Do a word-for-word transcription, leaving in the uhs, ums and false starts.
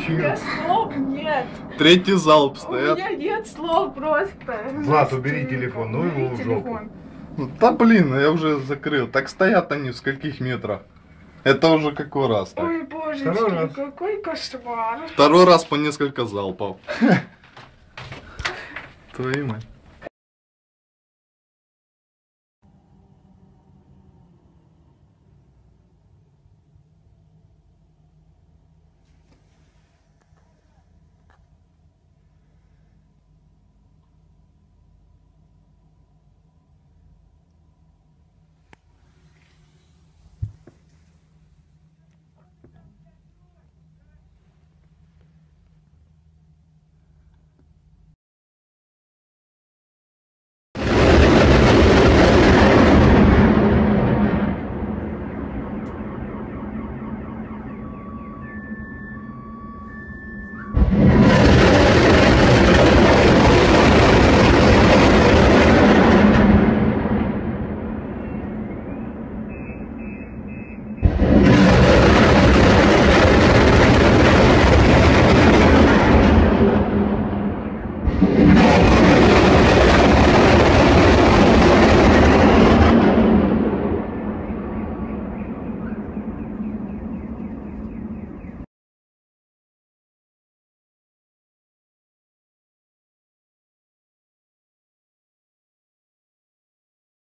У меня слов нет. Третий залп У стоят. меня нет слов просто. Влад, убери телефон, ну его в жопу. Телефон. Ну, да блин, я уже закрыл. Так стоят они в скольких метрах? Это уже какой раз так? Ой, божечки, Второй раз. какой кошмар. Второй раз по несколько залпов. Твою мать. Ой,